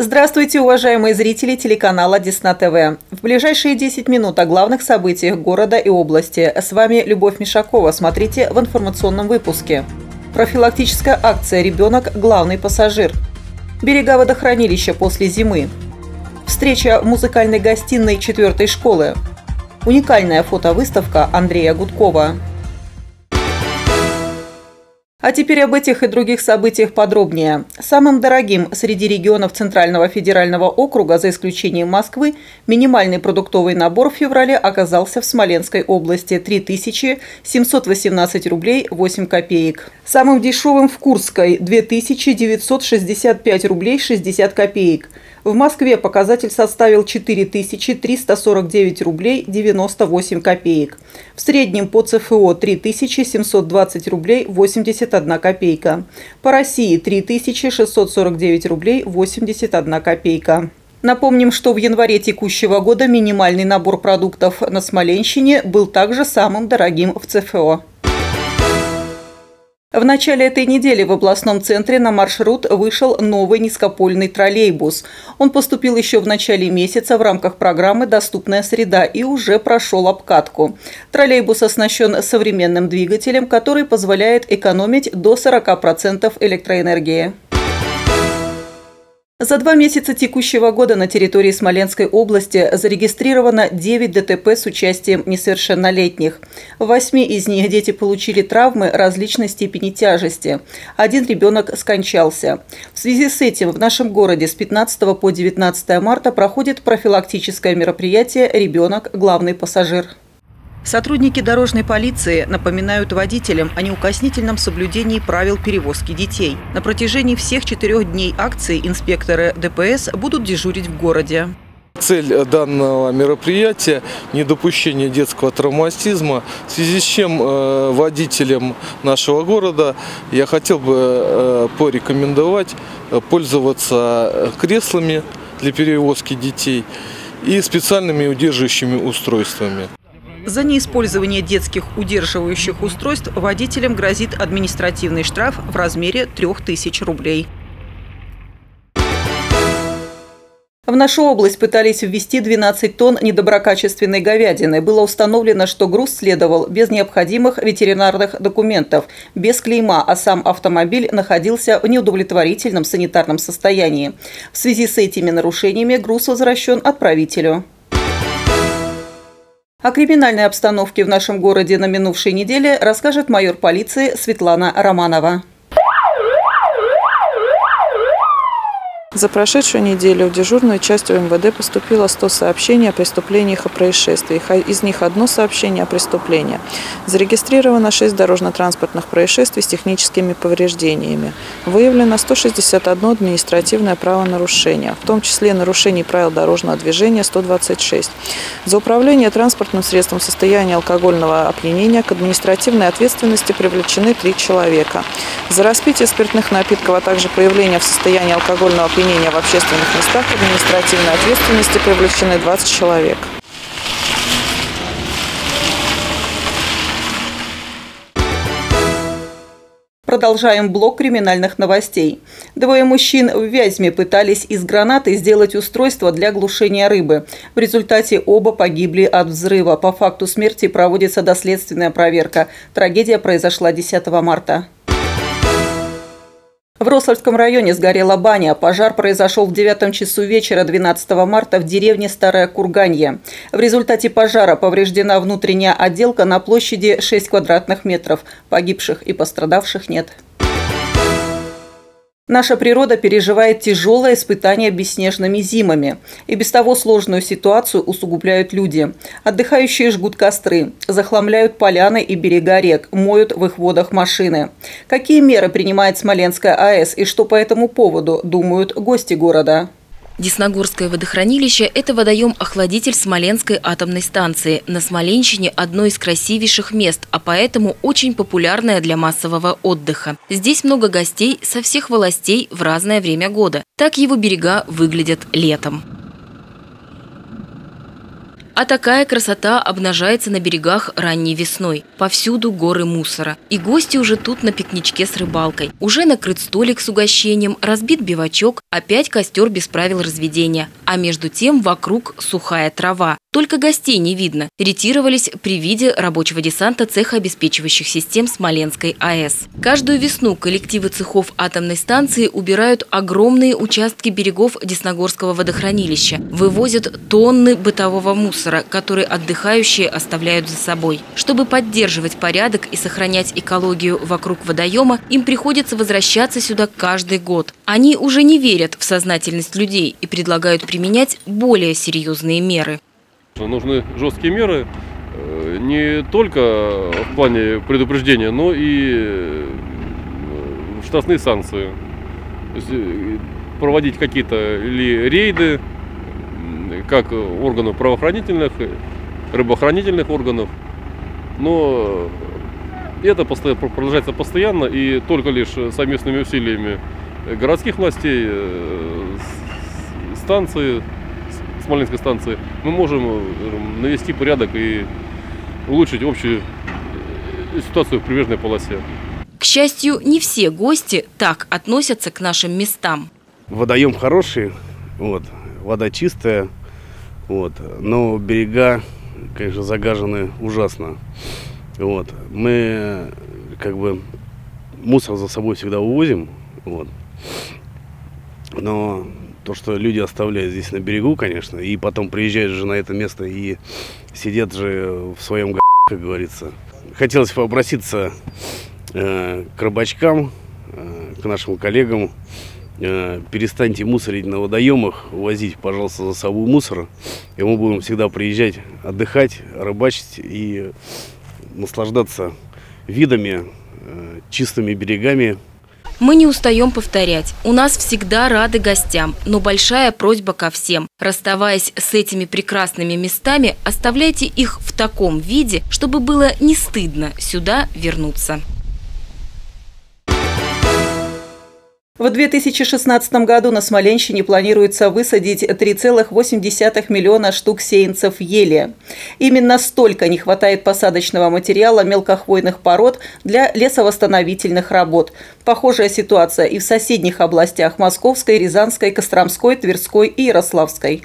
Здравствуйте, уважаемые зрители телеканала Десна ТВ. В ближайшие 10 минут о главных событиях города и области. С вами Любовь Мишакова. Смотрите в информационном выпуске. Профилактическая акция «Ребенок – главный пассажир». Берега водохранилища после зимы. Встреча в музыкальной гостиной 4-й школы. Уникальная фотовыставка Андрея Гудкова. А теперь об этих и других событиях подробнее. Самым дорогим среди регионов Центрального федерального округа, за исключением Москвы, минимальный продуктовый набор в феврале оказался в Смоленской области – 3718 рублей 8 копеек. Самым дешевым в Курской – 2965 рублей 60 копеек. В Москве показатель составил 4349 рублей 98 копеек. В среднем по ЦФО 3720 рублей 81 копейка. По России 3649 рублей 81 копейка. Напомним, что в январе текущего года минимальный набор продуктов на Смоленщине был также самым дорогим в ЦФО. В начале этой недели в областном центре на маршрут вышел новый низкопольный троллейбус. Он поступил еще в начале месяца в рамках программы «Доступная среда» и уже прошел обкатку. Троллейбус оснащен современным двигателем, который позволяет экономить до 40% электроэнергии. За 2 месяца текущего года на территории Смоленской области зарегистрировано 9 ДТП с участием несовершеннолетних. В 8 из них дети получили травмы различной степени тяжести. 1 ребенок скончался. В связи с этим в нашем городе с 15 по 19 марта проходит профилактическое мероприятие «Ребенок – главный пассажир». Сотрудники дорожной полиции напоминают водителям о неукоснительном соблюдении правил перевозки детей. На протяжении всех 4 дней акции инспекторы ДПС будут дежурить в городе. Цель данного мероприятия – недопущение детского травматизма, в связи с чем водителям нашего города я хотел бы порекомендовать пользоваться креслами для перевозки детей и специальными удерживающими устройствами. За неиспользование детских удерживающих устройств водителям грозит административный штраф в размере 3000 рублей. В нашу область пытались ввести 12 тонн недоброкачественной говядины. Было установлено, что груз следовал без необходимых ветеринарных документов, без клейма, а сам автомобиль находился в неудовлетворительном санитарном состоянии. В связи с этими нарушениями груз возвращен отправителю. О криминальной обстановке в нашем городе на минувшей неделе расскажет майор полиции Светлана Романова. За прошедшую неделю в дежурную часть УМВД поступило 100 сообщений о преступлениях и происшествиях. Из них 1 сообщение о преступлении. Зарегистрировано 6 дорожно-транспортных происшествий с техническими повреждениями. Выявлено 161 административное правонарушение, в том числе нарушений правил дорожного движения 126. За управление транспортным средством в состоянии алкогольного опьянения к административной ответственности привлечены 3 человека. За распитие спиртных напитков, а также появление в состоянии алкогольного опьянения в общественных местах к административной ответственности привлечены 20 человек. Продолжаем блок криминальных новостей. 2 мужчин в Вязьме пытались из гранаты сделать устройство для глушения рыбы. В результате оба погибли от взрыва. По факту смерти проводится доследственная проверка. Трагедия произошла 10 марта. В Рославском районе сгорела баня. Пожар произошел в 9 часу вечера 12 марта в деревне Старое Курганье. В результате пожара повреждена внутренняя отделка на площади 6 квадратных метров. Погибших и пострадавших нет. Наша природа переживает тяжелое испытание бесснежными зимами. И без того сложную ситуацию усугубляют люди. Отдыхающие жгут костры, захламляют поляны и берега рек, моют в их водах машины. Какие меры принимает Смоленская АЭС и что по этому поводу думают гости города? Десногорское водохранилище – это водоем-охладитель Смоленской атомной станции. На Смоленщине одно из красивейших мест, а поэтому очень популярное для массового отдыха. Здесь много гостей со всех властей в разное время года. Так его берега выглядят летом. А такая красота обнажается на берегах ранней весной. Повсюду горы мусора. И гости уже тут на пикничке с рыбалкой. Уже накрыт столик с угощением, разбит бивачок, опять костер без правил разведения. А между тем вокруг сухая трава. Только гостей не видно. Ретировались при виде рабочего десанта цеха обеспечивающих систем Смоленской АЭС. Каждую весну коллективы цехов атомной станции убирают огромные участки берегов Десногорского водохранилища. Вывозят тонны бытового мусора, который отдыхающие оставляют за собой. Чтобы поддерживать порядок и сохранять экологию вокруг водоема, им приходится возвращаться сюда каждый год. Они уже не верят в сознательность людей и предлагают применять более серьезные меры. Нужны жесткие меры не только в плане предупреждения, но и штрафные санкции. То есть проводить какие-то или рейды, как органов правоохранительных, рыбоохранительных органов. Но это продолжается постоянно, и только лишь совместными усилиями городских властей, станции, Смоленской станции, мы можем навести порядок и улучшить общую ситуацию в прибрежной полосе. К счастью, не все гости так относятся к нашим местам. Водоем хороший, вода чистая, но берега, конечно, загажены ужасно. Мы мусор за собой всегда увозим, но то, что люди оставляют здесь на берегу, конечно, и потом приезжают же на это место и сидят же в своем как говорится. Хотелось бы обратиться к рыбачкам, к нашим коллегам. Перестаньте мусорить на водоемах, увозить, пожалуйста, за собой мусор, и мы будем всегда приезжать, отдыхать, рыбачить и наслаждаться видами, чистыми берегами. Мы не устаем повторять. У нас всегда рады гостям, но большая просьба ко всем. Расставаясь с этими прекрасными местами, оставляйте их в таком виде, чтобы было не стыдно сюда вернуться. В 2016 году на Смоленщине планируется высадить 3,8 миллиона штук сеянцев ели. Именно столько не хватает посадочного материала мелкохвойных пород для лесовосстановительных работ. Похожая ситуация и в соседних областях Московской, Рязанской, Костромской, Тверской и Ярославской.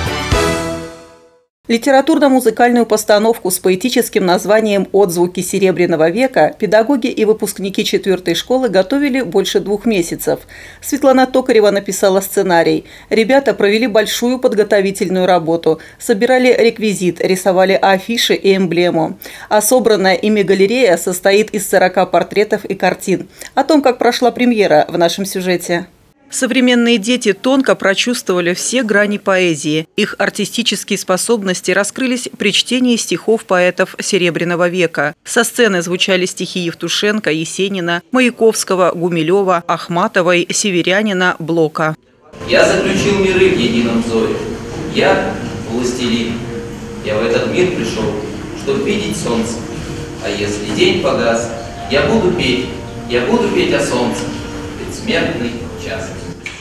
Литературно-музыкальную постановку с поэтическим названием «Отзвуки Серебряного века» педагоги и выпускники 4-й школы готовили больше 2 месяцев. Светлана Токарева написала сценарий. Ребята провели большую подготовительную работу. Собирали реквизит, рисовали афиши и эмблему. А собранная ими галерея состоит из 40 портретов и картин. О том, как прошла премьера, в нашем сюжете. Современные дети тонко прочувствовали все грани поэзии. Их артистические способности раскрылись при чтении стихов поэтов Серебряного века. Со сцены звучали стихи Евтушенко, Есенина, Маяковского, Гумилева, Ахматовой, Северянина, Блока. Я заключил миры в едином зове. Я властелин. Я в этот мир пришел, чтобы видеть солнце. А если день погас, я буду петь о солнце. Предсмертный час.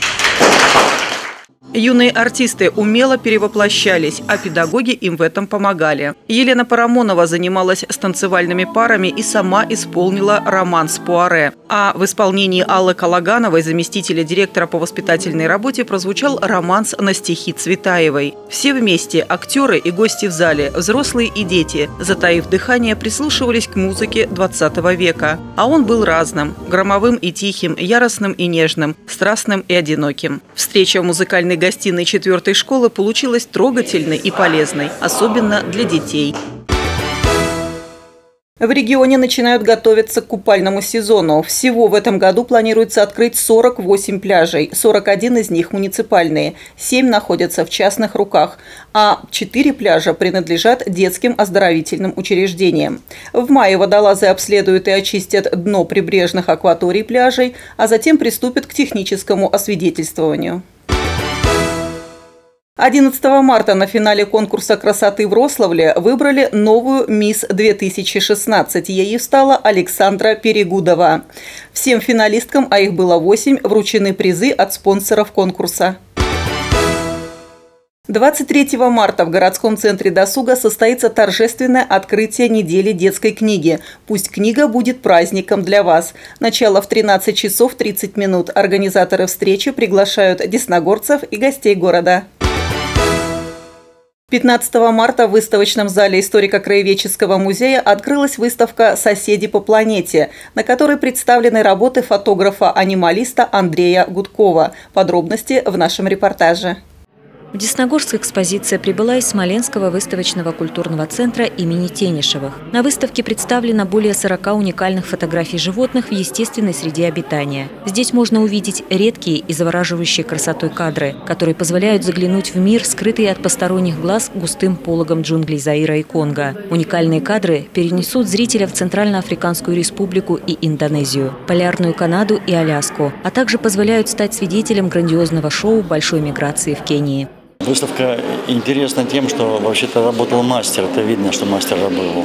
Юные артисты умело перевоплощались, а педагоги им в этом помогали. Елена Парамонова занималась с танцевальными парами и сама исполнила романс Пуаре. А в исполнении Аллы Калагановой, заместителя директора по воспитательной работе, прозвучал романс на стихи Цветаевой. Все вместе, актеры и гости в зале, взрослые и дети, затаив дыхание, прислушивались к музыке 20 века. А он был разным – громовым и тихим, яростным и нежным, страстным и одиноким. Встреча в музыкальной гостиной 4-й школы получилась трогательной и полезной, особенно для детей. В регионе начинают готовиться к купальному сезону. Всего в этом году планируется открыть 48 пляжей, 41 из них муниципальные, 7 находятся в частных руках, а 4 пляжа принадлежат детским оздоровительным учреждениям. В мае водолазы обследуют и очистят дно прибрежных акваторий пляжей, а затем приступят к техническому освидетельствованию. 11 марта на финале конкурса красоты в Рославле выбрали новую «Мисс 2016». Ею стала Александра Перегудова. Всем финалисткам, а их было 8, вручены призы от спонсоров конкурса. 23 марта в городском центре досуга состоится торжественное открытие недели детской книги. Пусть книга будет праздником для вас. Начало в 13 часов 30 минут. Организаторы встречи приглашают десногорцев и гостей города. 15 марта в выставочном зале историко-краеведческого музея открылась выставка «Соседи по планете», на которой представлены работы фотографа-анималиста Андрея Гудкова. Подробности в нашем репортаже. В Десногорск экспозиция прибыла из Смоленского выставочного культурного центра имени Тенишевых. На выставке представлено более 40 уникальных фотографий животных в естественной среде обитания. Здесь можно увидеть редкие и завораживающие красотой кадры, которые позволяют заглянуть в мир, скрытый от посторонних глаз густым пологом джунглей Заира и Конго. Уникальные кадры перенесут зрителя в Центральноафриканскую республику и Индонезию, Полярную Канаду и Аляску, а также позволяют стать свидетелем грандиозного шоу большой миграции в Кении. Выставка интересна тем, что вообще-то работал мастер, это видно, что мастер работал.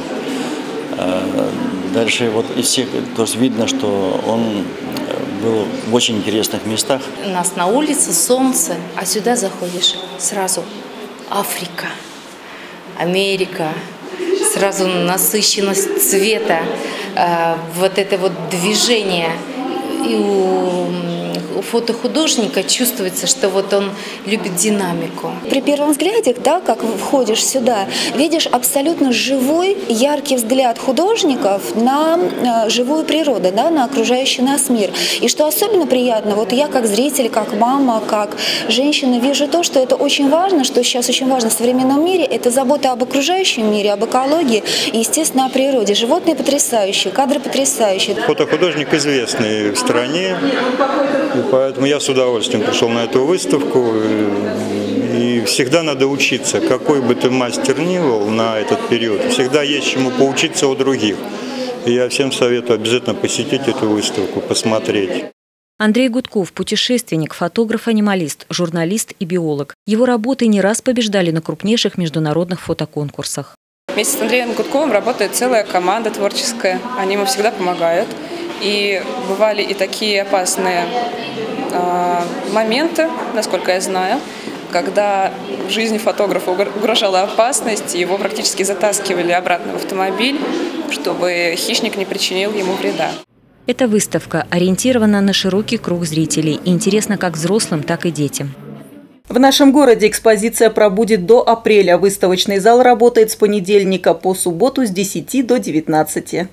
Дальше вот из всех, то есть видно, что он был в очень интересных местах. У нас на улице солнце, а сюда заходишь сразу Африка, Америка, сразу насыщенность цвета, вот это вот движение. И у фотохудожника чувствуется, что вот он любит динамику. При первом взгляде, да, как входишь сюда, видишь абсолютно живой, яркий взгляд художников на живую природу, да, на окружающий нас мир. И что особенно приятно, вот я как зритель, как мама, как женщина вижу то, что это очень важно, что сейчас очень важно в современном мире, это забота об окружающем мире, об экологии и, естественно, о природе. Животные потрясающие, кадры потрясающие. Фотохудожник известный в стране. И поэтому я с удовольствием пришел на эту выставку. И всегда надо учиться, какой бы ты мастер ни был на этот период, всегда есть чему поучиться у других. И я всем советую обязательно посетить эту выставку, посмотреть. Андрей Гудков – путешественник, фотограф-анималист, журналист и биолог. Его работы не раз побеждали на крупнейших международных фотоконкурсах. Вместе с Андреем Гудковым работает целая команда творческая. Они ему всегда помогают. И бывали и такие опасные моменты, насколько я знаю, когда в жизни фотографа угрожала опасность, его практически затаскивали обратно в автомобиль, чтобы хищник не причинил ему вреда. Эта выставка ориентирована на широкий круг зрителей и интересна как взрослым, так и детям. В нашем городе экспозиция пробудет до апреля. Выставочный зал работает с понедельника по субботу с 10 до 19.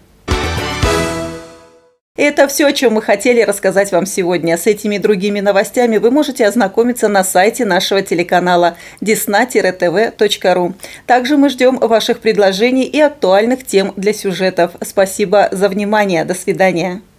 Это все, о чем мы хотели рассказать вам сегодня. С этими и другими новостями вы можете ознакомиться на сайте нашего телеканала desna-tv.ru. Также мы ждем ваших предложений и актуальных тем для сюжетов. Спасибо за внимание. До свидания.